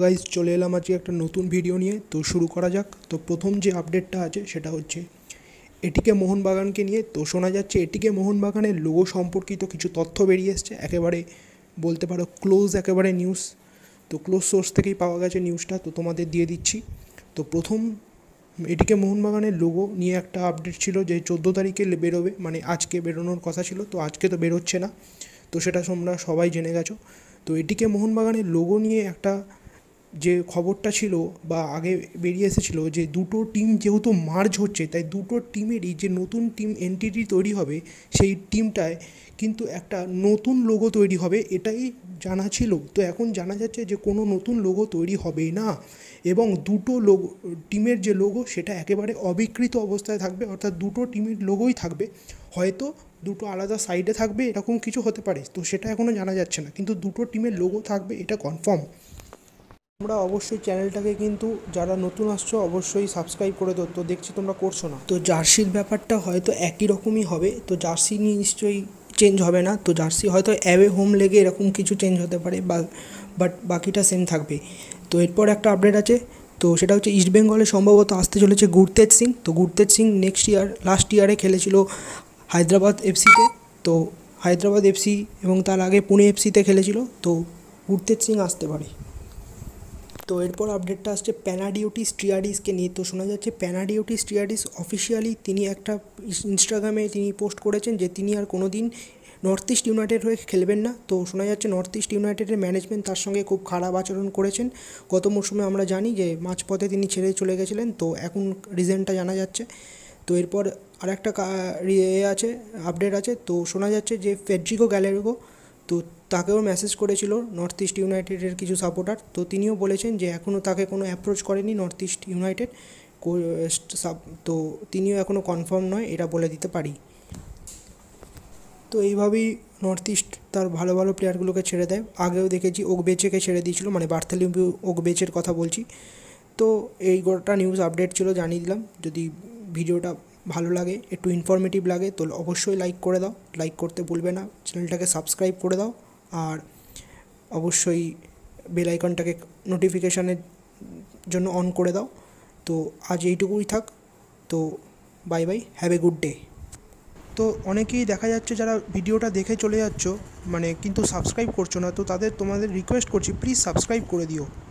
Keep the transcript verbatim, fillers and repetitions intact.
Guys, চলে এলাম আজকে একটা নতুন ভিডিও নিয়ে। তো শুরু করা যাক। তো প্রথম যে আপডেটটা আছে সেটা হচ্ছে এটিকে মোহনবাগানকে নিয়ে। তো শোনা যাচ্ছে এটিকে মোহনবাগানের লোগো সম্পর্কিত কিছু তথ্য বেরিয়ে এসছে, একেবারে বলতে পারো ক্লোজ একেবারে নিউজ। তো ক্লোজ সোর্স থেকেই পাওয়া গেছে নিউজটা, তো তোমাদের দিয়ে দিচ্ছি। তো প্রথম এটিকে মোহনবাগানের লোগো নিয়ে একটা আপডেট ছিল যে চোদ্দো তারিখে বেরোবে, মানে আজকে বেরোনোর কথা ছিল, তো আজকে তো বেরোচ্ছে না। তো সেটা তোমরা সবাই জেনে গেছো। তো এটিকে মোহনবাগানের লোগো নিয়ে একটা যে খবরটা ছিল বা আগে বেরিয়ে এসেছিলো যে দুটো টিম যেহেতু মার্জ হচ্ছে, তাই দুটো টিমেরই যে নতুন টিম এন্টিটি তৈরি হবে সেই টিমটায় কিন্তু একটা নতুন লোগো তৈরি হবে, এটাই জানা ছিল। তো এখন জানা যাচ্ছে যে কোনো নতুন লোগো তৈরি হবেই না, এবং দুটো লোগো টিমের যে লোগো সেটা একেবারে অবিকৃত অবস্থায় থাকবে, অর্থাৎ দুটো টিমের লোগোই থাকবে। হয়তো দুটো আলাদা সাইডে থাকবে, এরকম কিছু হতে পারে, তো সেটা এখনও জানা যাচ্ছে না, কিন্তু দুটো টিমের লোগো থাকবে এটা কনফার্ম। তোমরা অবশ্যই চ্যানেলটাকে কিন্তু যারা নতুন আসছো অবশ্যই সাবস্ক্রাইব করে দাও। তো দেখছি তোমরা করছো না। তো জার্সির ব্যাপারটা হয়তো একই রকমই হবে, তো জার্সি নিয়ে নিশ্চয়ই চেঞ্জ হবে না। তো জার্সি হয়তো অ্যাওয়ে হোম লেগে এরকম কিছু চেঞ্জ হতে পারে, বা বাট বাকিটা সেম থাকবে। তো এরপর একটা আপডেট আছে, তো সেটা হচ্ছে ইস্টবেঙ্গলে সম্ভবত আসতে চলেছে গুরতেজ সিং। তো Gurtej Singh next year last ইয়ারে খেলেছিল হায়দ্রাবাদ এফসিতে। তো হায়দ্রাবাদ এফসি এবং তার আগে পুনে এফসিতে খেলেছিল। তো গুরতেজ সিং আসতে পারে। তো এরপর আপডেটটা আসছে প্যানাডিওটিস ট্রিয়াডিসকে নিয়ে। তো শোনা যাচ্ছে প্যানাডিওটিস ট্রিয়াডিস অফিসিয়ালি তিনি একটা ইনস্টাগ্রামে তিনি পোস্ট করেছেন যে তিনি আর কোনো দিন নর্থ ইস্ট ইউনাইটেড হয়ে খেলবেন না। তো শোনা যাচ্ছে নর্থ ইস্ট ইউনাইটেডের ম্যানেজমেন্ট তার সঙ্গে খুব খারাপ আচরণ করেছেন। গত মরশুমে আমরা জানি যে মাঝপথে তিনি ছেড়ে চলে গেছিলেন, তো এখন রিজনটা জানা যাচ্ছে। তো এরপর আরেকটা এ আছে, আপডেট আছে। তো শোনা যাচ্ছে যে ফেডরিকো গ্যালেরগো, তো তাকেও মেসেজ করেছিল নর্থ ইস্ট ইউনাইটেডের কিছু সাপোর্টার। তো তিনিও বলেছেন যে এখনও তাকে কোনো অ্যাপ্রোচ করেনি নর্থ ইস্ট ইউনাইটেড। তো তিনিও এখনও কনফার্ম নয়, এটা বলে দিতে পারি। তো এইভাবেই নর্থ ইস্ট তার ভালো ভালো প্লেয়ারগুলোকে ছেড়ে দেয়। আগেও দেখেছি ওকবেচেকে ছেড়ে দিয়েছিল, মানে বার্থেলোমিউ ওকবেচের কথা বলছি। তো এই গোটা নিউজ আপডেট ছিল, জানিয়ে দিলাম। যদি ভিডিওটা ভালো লাগে, একটু ইনফরমেটিভ লাগে, তো অবশ্যই লাইক করে দাও। লাইক করতে ভুলবে না, চ্যানেলটাকে সাবস্ক্রাইব করে দাও, আর অবশ্যই বেল আইকনটাকে নোটিফিকেশানের জন্য অন করে দাও। তো আজ এইটুকুই থাক। তো bye bye, have a good day. তো অনেকেই দেখা যাচ্ছে যারা ভিডিওটা দেখে চলে যাচ্ছ, মানে কিন্তু সাবস্ক্রাইব করছো না, তো তাদের তোমাদের রিকোয়েস্ট করছি প্লিজ সাবস্ক্রাইব করে দিও।